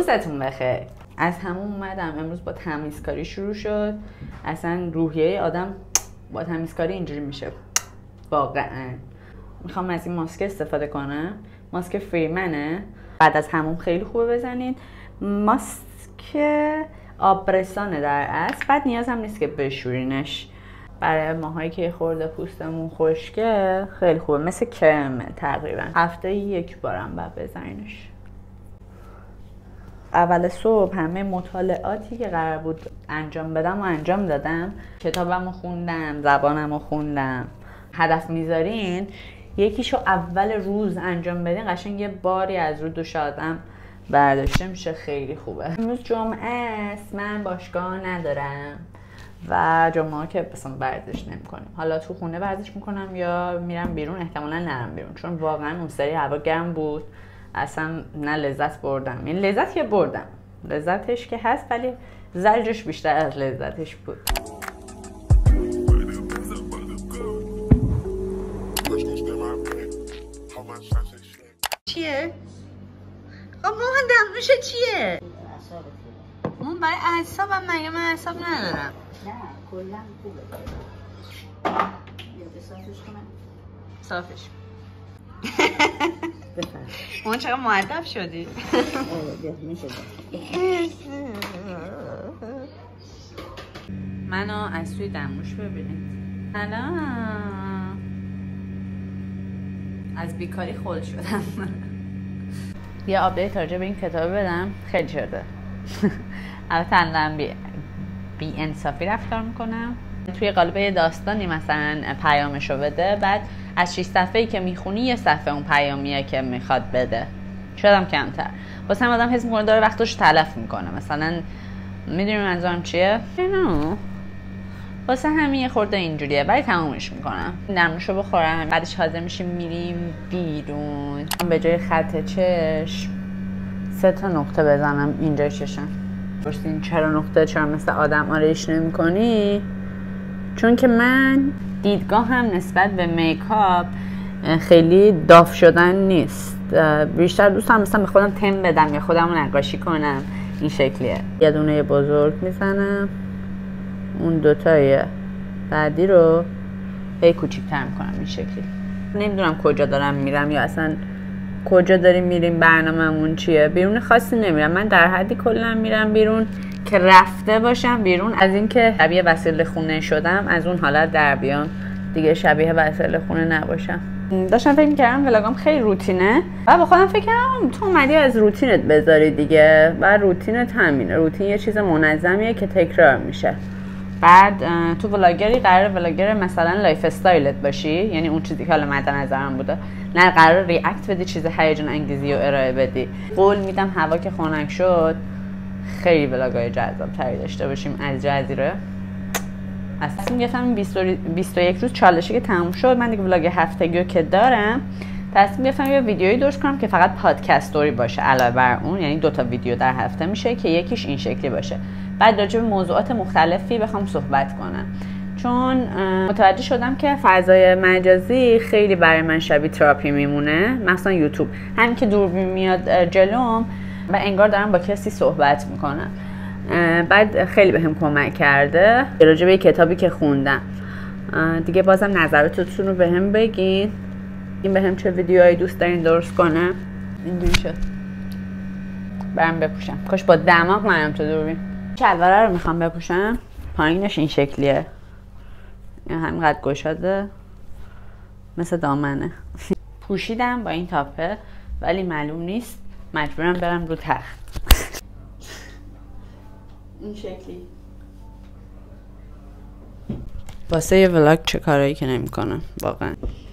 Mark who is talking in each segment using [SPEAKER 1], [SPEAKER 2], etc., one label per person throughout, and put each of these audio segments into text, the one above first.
[SPEAKER 1] روزتون بخیر. از همون اومدم امروز با تمیزکاری شروع شد. اصلا روحیه آدم با تمیزکاری اینجوری میشه واقعا. میخوام از این ماسک استفاده کنم. ماسک فریمنه. بعد از همون خیلی خوبه بزنید. ماسک آبرسانه در اصل. بعد نیاز هم نیست که بشورینش. برای ماهایی که خورده پوستمون خشکه خیلی خوبه، مثل کرمه تقریبا. هفته یک بارم باید بزنینش. اول صبح همه مطالعاتی که قرار بود انجام بدم و انجام دادم. کتابمو خوندم، زبانمو خوندم. هدف میذارین یکیشو اول روز انجام بدین، قشنگ یه باری از رو دوش آدم برداشته میشه، خیلی خوبه. امروز جمعه است، من باشگاه ندارم و جمعه که مثلا ورزش نمی‌کنیم. حالا تو خونه ورزش میکنم یا میرم بیرون. احتمالاً نرم بیرون چون واقعا اون سری هوا گرم بود، اصلا نه لذت بردم. این لذت که بردم، لذتش که هست ولی زجرش بیشتر از لذتش بود. چیه؟ خب موهن دمنوشه چیه؟ اون برای اعصابم مگه من اعصاب ندارم؟
[SPEAKER 2] نه کلا خوبه. یا صافش کنم؟
[SPEAKER 1] صافش اون چقدر مؤدب شدی؟
[SPEAKER 2] میشه.
[SPEAKER 1] منو از توی دموش ببینید. سلام. از بیکاری خول شدم. یه آپدیت راجع به این کتاب بدم. خیلی شده. البته الان بی انصافی رفتار میکنم. توی قالب یه داستانی مثلا پیامشو بده، بعد از 6 صفحه‌ای که میخونی یه صفحه اون پیامیه که میخواد بده. شدم کمتر. واسه هم آدم حس میکنه داره وقتش تلف میکنه. مثلا میدونی منظورم چیه؟ نه. واسه همین یه خورده اینجوریه، ولی تمومش میکنم. نمنوشو بخورم، بعدش حاضر میشیم میریم بیرون. به جای خط چشم 3 تا نقطه بزنم اینجا چشم. پرسین چرا نقطه، چرا مثل آدم آرایش نمی کنی؟ چون که من دیدگاهم نسبت به میکاپ خیلی داف شدن نیست. بیشتر دوستم مثلا به خودم تم بدم یا خودم رو نقاشی کنم. این شکلیه. یه دونه بزرگ میزنم، اون دوتای بعدی رو هی کوچیک‌تر میکنم این شکلی. نمیدونم کجا دارم میرم یا اصلا کجا داریم میریم، برنامه‌مون چیه. بیرون خاصی نمیرم. من در حدی کلا میرم بیرون که رفته باشم بیرون، از اینکه شبیه وسیله خونه شدم از اون حالت در بیام دیگه، شبیه وسیله خونه نباشم. داشتم فکر می‌کردم ولاگام خیلی روتینه و با خودم فکر کردم تو اومدی از روتینت بذاری دیگه. بعد روتینت همینه. روتین یه چیز منظمیه که تکرار میشه. بعد تو ولاگری قرار ولاگر مثلا لایف استایلت باشی، یعنی اون چیزی که حالا مد نظرم بوده، نه قرار ریاکت بدی، چیز هیجان انگیزی رو ارائه بدی. قول میدم هوا که خنک شد خیلی ولاگای جذاب تری داشته باشیم از جزیره. اصلا میگفتم 21 روز چالشی که تموم شد، من دیگه ولاگ هفتگی که دارم تصمیم گرفتم یه ویدیویی درست کنم که فقط پادکست استوری باشه علاوه بر اون، یعنی 2 تا ویدیو در هفته میشه که یکیش این شکلی باشه. بعد راجع به موضوعات مختلفی بخوام صحبت کنم، چون متوجه شدم که فضای مجازی خیلی برای من شبیه تراپی میمونه، مثلا یوتیوب. همین که دوربین میاد جلوم و انگار دارم با کسی صحبت میکنم. بعد خیلی بهم کمک کرده راجع به کتابی که خوندم. دیگه بازم نظراتتون رو بهم بگین. این بهم چه ویدیوهایی دوست دارین درست کنم. اینجوری شد. برم بپوشم. کاش با دماغ منم تو دوربین. شلواره رو میخوام بپوشم. پایینش این شکلیه. این همینقدر گشاده مثل دامنه. پوشیدم با این تاپه ولی معلوم نیست، مجبورم برم رو تخت. این شکلی. واسه یه ولاگ چه کارایی که نمی کنم واقعا.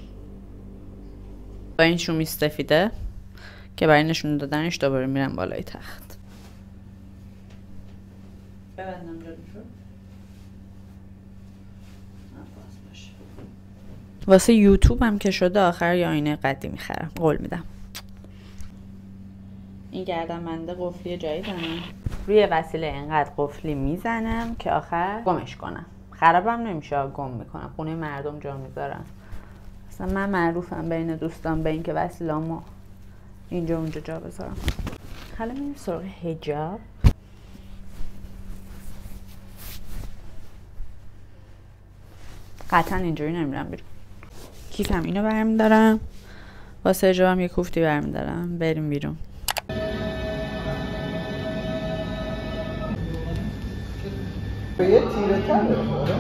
[SPEAKER 1] با این شومی سفیده که برای نشون دادنش دوباره میرم بالای تخت. ببندم جلوشو. واسه یوتیوب هم که شده آخر یه آینه قدی میخرم، قول میدم. این گردنبنده قفلی جدیدمه. روی وسیله اینقدر قفلی میزنم که آخر گمش کنم. خرابم نمیشه، گم میکنم. خونه مردم جا میذارم. اصلا من معروفم بین دوستان به این که وسیله‌مو اینجا اونجا جا بذارم. حالا میریم سراغ حجاب. قطعا اینجوری نمیرم بیرون. کیفم اینو برمیدارم، واسه حجابم یه کوفتی برمیدارم، بریم بیرون.
[SPEAKER 3] به یه تیره تره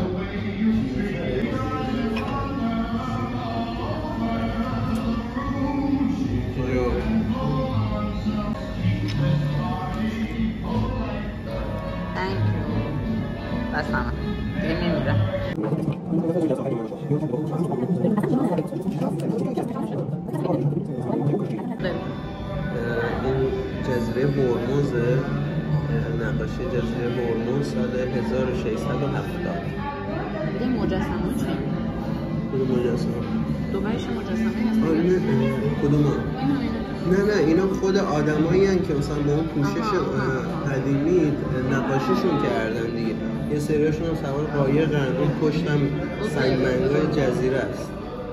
[SPEAKER 1] بس همه دیگه میمیرم.
[SPEAKER 3] این جزیره هرمزه، نقاشی جزیره هرمز سال 1670.
[SPEAKER 1] این مجسمه چیه؟
[SPEAKER 3] کدوم مجسمه؟
[SPEAKER 1] دوبرش مجسمه هست؟
[SPEAKER 3] کدوم؟ نه اینا خود آدمایی هستن که مثلا با اون پوشش قدیمی نقاشیشون کردن دیگه. یه سریاشون هم سوار قایقن، اون پشتم سنگمنگای جزیره است.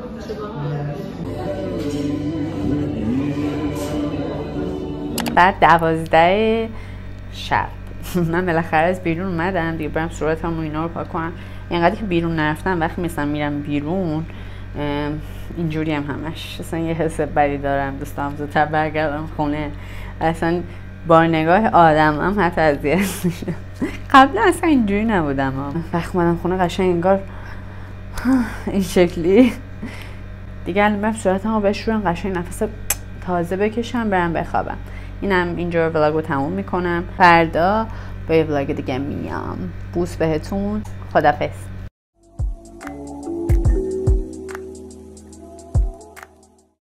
[SPEAKER 1] بعد 12 شب من بالاخره از بیرون اومدم دیگه، برم صورتم و اینا رو پاک کنم. اینقدر که بیرون نرفتم، وقتی مثلا میرم بیرون اینجوری هم همش اصلا یه حس بدی دارم، دوستم زودتر برگردم خونه. اصلا با نگاه آدم هم حتی اذیت میشم. قبلا اصلا اینجوری نبودم. وقتی اومدم خونه قشنگ انگار این شکلی دیگه الان برم صورتم رو بشورم، قشنگ نفس تازه بکشم، برم بخوابم. اینم اینجا ولاگ رو تموم میکنم. فردا با یه ولاگ دیگه میام. بوس بهتون. خدافظ.